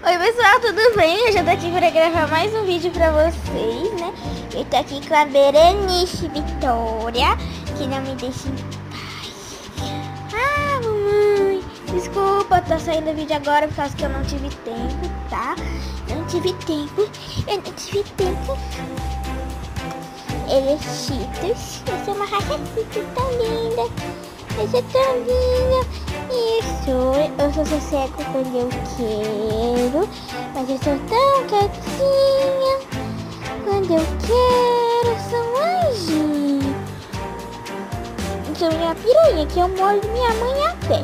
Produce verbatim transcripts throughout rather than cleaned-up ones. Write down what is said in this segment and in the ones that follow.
Oi pessoal, tudo bem? Eu já tô aqui pra gravar mais um vídeo pra vocês, né? Eu tô aqui com a Berenice Vitória, que não me deixa em paz. Ah, mamãe, desculpa, tá saindo o vídeo agora por causa que eu não tive tempo, tá? Eu não tive tempo, eu não tive tempo. Ele é Cheetos, eu sou uma raça Cheetos tão linda. Eu sou tão linda. Isso, eu só sossego quando eu quero, mas eu sou tão quietinha. Quando eu quero, eu sou um anjinho. Eu sou minha piranha, que eu mordo minha mãe a pé.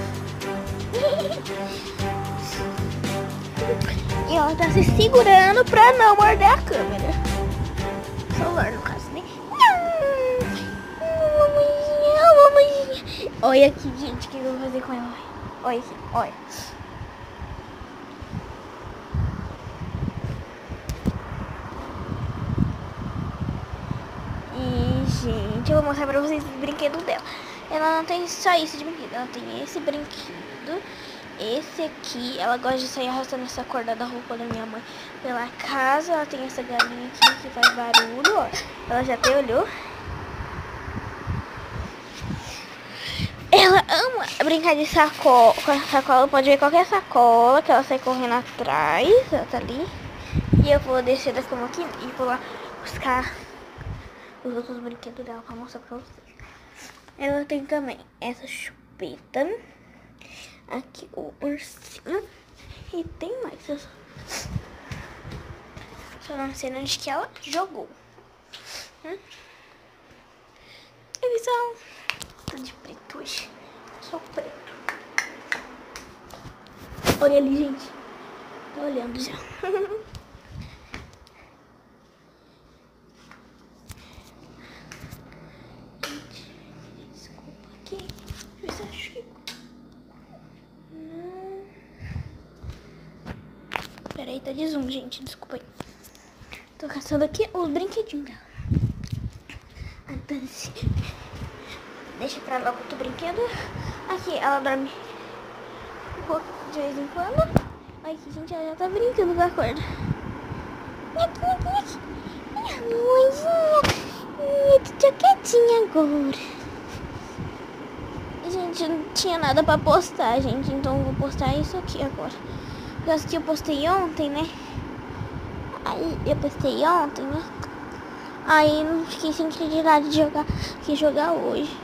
E ela tá se segurando pra não morder a câmera. Celular, no caso, né? Olha aqui, gente, o que eu vou fazer com ela. Olha aqui, olha. E, gente, eu vou mostrar pra vocês os brinquedos dela. Ela não tem só isso de brinquedo. Ela tem esse brinquedo. Esse aqui. Ela gosta de sair arrastando essa corda da roupa da minha mãe pela casa. Ela tem essa galinha aqui que faz barulho, ó. Ela já até olhou. Ela ama brincar de sacola, com a sacola, pode ver qualquer sacola que ela sai correndo atrás, ela tá ali. E eu vou descer da cama aqui e vou lá buscar os outros brinquedos dela pra mostrar pra vocês. Ela tem também essa chupeta, aqui o ursinho e tem mais. Eu só não sei onde que ela jogou. Hum? Eles são de preto hoje. Só preto. Olha ali, gente. Tô olhando já. Gente, desculpa aqui. Deixa eu ver se eu acho que... Não. Peraí, tá de zoom, gente. Desculpa aí. Tô caçando aqui os brinquedinhos dela. Deixa pra lá outro brinquedo. Aqui, ela dorme um pouco de vez em quando. Aqui, gente, ela já tá brincando com a corda. Minha mãezinha. Tô quietinha agora. Gente, não tinha nada pra postar, gente. Então eu vou postar isso aqui agora. Porque que eu postei ontem, né? Aí, eu postei ontem, né? Aí não fiquei sem credibilidade de jogar, que jogar hoje.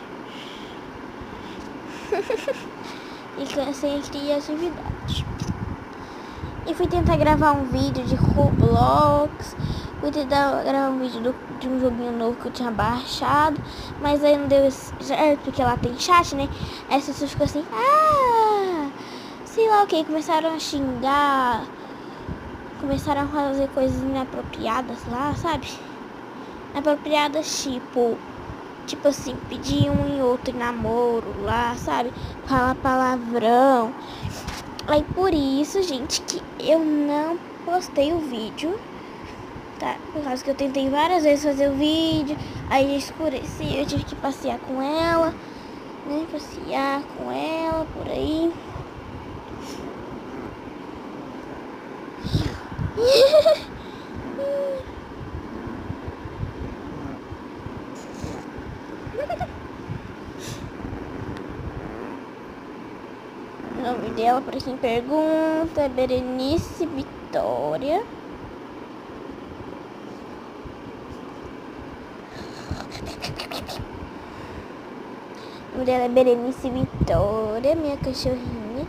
E sem criatividade. E fui tentar gravar um vídeo de Roblox. Fui tentar gravar um vídeo do, de um joguinho novo que eu tinha baixado. Mas aí não deu certo, porque lá tem chat, né? Aí as pessoas ficam assim, ah, sei lá o que, começaram a xingar. Começaram a fazer coisas inapropriadas lá, sabe? Inapropriadas, tipo... Tipo assim, pedir um em outro em namoro lá, sabe? Falar palavrão. Aí por isso, gente, que eu não postei o vídeo, tá? Por causa que eu tentei várias vezes fazer o vídeo. Aí escureceu, eu tive que passear com ela, né? Passear com ela por aí. O nome dela, para quem pergunta, é Berenice Vitória. O nome dela é Berenice Vitória, minha cachorrinha.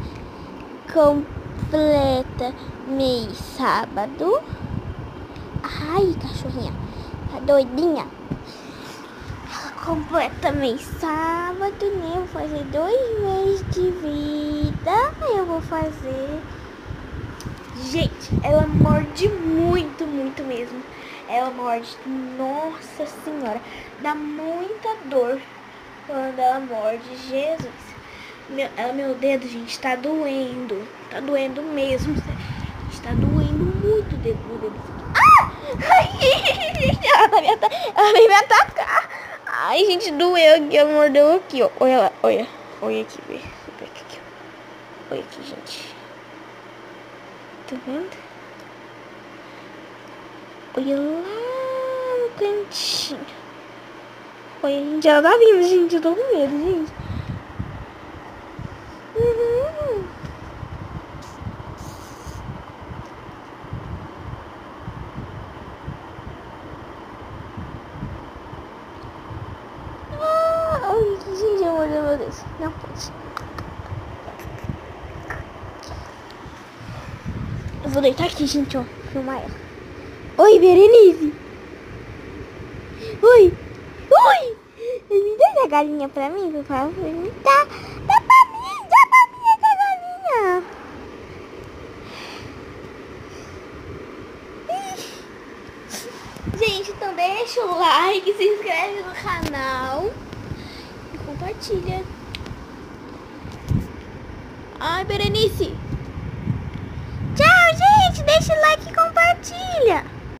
Completa mês sábado. Ai, cachorrinha, tá doidinha? Completa mês sábado, né? Eu vou fazer dois meses de vida. Eu vou fazer... Gente, ela morde muito, muito mesmo. Ela morde, nossa senhora. Dá muita dor quando ela morde. Jesus. Meu, ela, meu dedo, gente, tá doendo. Tá doendo mesmo. Está doendo muito o dedo, meu dedo. Ah! Ai, ela, tá me ela veio me atacar. Ai, gente, doeu aqui, ela mordeu aqui, ó. Olha lá, olha. Olha aqui, vê. Aqui, ó. Olha aqui, gente. tá vendo? Olha lá no cantinho. Olha, gente, ela tá vindo, gente. Eu tô com medo, gente. Uhum. Ah, ai, gente, amor, meu Deus. Não pode. Eu vou deitar aqui, gente, ó. Filmar ela. Oi, Berenice. Oi. Oi. Me dá essa galinha pra mim, por favor. Me dá. Dá pra mim. Dá pra mim essa galinha. Gente, então deixa o like, se inscreve no canal e compartilha. Ai, Berenice.